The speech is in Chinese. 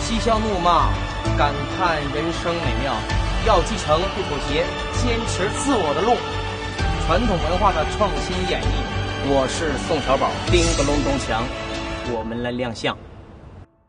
嬉笑怒骂，感叹人生美妙，要继承不妥协，坚持自我的路，传统文化的创新演绎。我是宋小宝，叮个隆咚锵，我们来亮相。